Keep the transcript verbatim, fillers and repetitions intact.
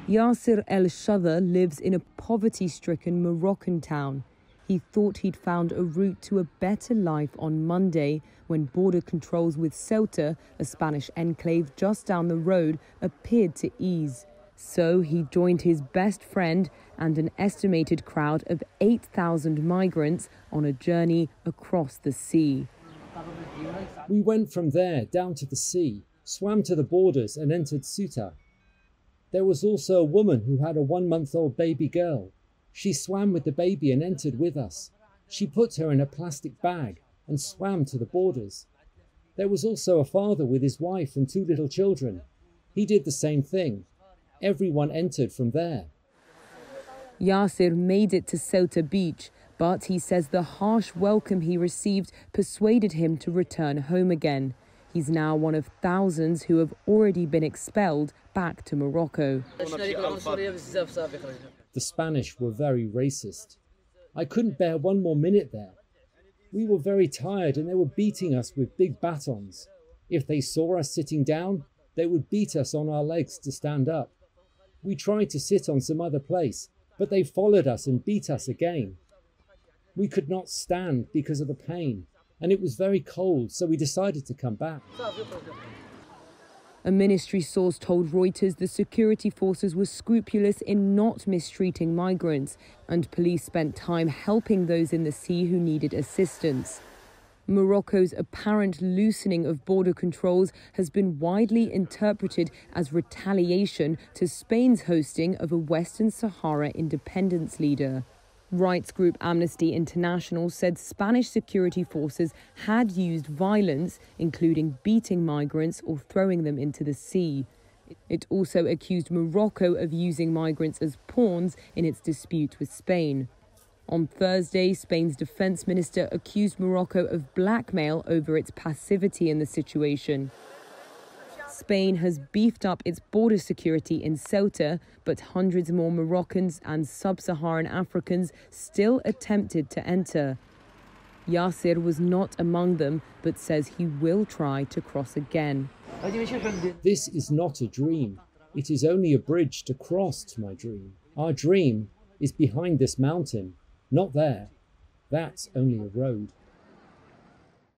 Yasser El-Shada lives in a poverty-stricken Moroccan town. He thought he'd found a route to a better life on Monday when border controls with Ceuta, a Spanish enclave just down the road, appeared to ease. So he joined his best friend and an estimated crowd of eight thousand migrants on a journey across the sea. We went from there down to the sea, swam to the borders and entered Ceuta. There was also a woman who had a one-month-old baby girl. She swam with the baby and entered with us. She put her in a plastic bag and swam to the borders. There was also a father with his wife and two little children. He did the same thing. Everyone entered from there. Yasser made it to Ceuta beach, but he says the harsh welcome he received persuaded him to return home again. He's now one of thousands who have already been expelled back to Morocco. The Spanish were very racist. I couldn't bear one more minute there. We were very tired and they were beating us with big batons. If they saw us sitting down, they would beat us on our legs to stand up. We tried to sit on some other place, but they followed us and beat us again. We could not stand because of the pain, and it was very cold, so we decided to come back. A ministry source told Reuters the security forces were scrupulous in not mistreating migrants, and police spent time helping those in the sea who needed assistance. Morocco's apparent loosening of border controls has been widely interpreted as retaliation to Spain's hosting of a Western Sahara independence leader. Rights group Amnesty International said Spanish security forces had used violence, including beating migrants or throwing them into the sea. It also accused Morocco of using migrants as pawns in its dispute with Spain. On Thursday, Spain's defense minister accused Morocco of blackmail over its passivity in the situation. Spain has beefed up its border security in Ceuta, but hundreds more Moroccans and sub-Saharan Africans still attempted to enter. Yasser was not among them, but says he will try to cross again. This is not a dream. It is only a bridge to cross to my dream. Our dream is behind this mountain, not there. That's only a road.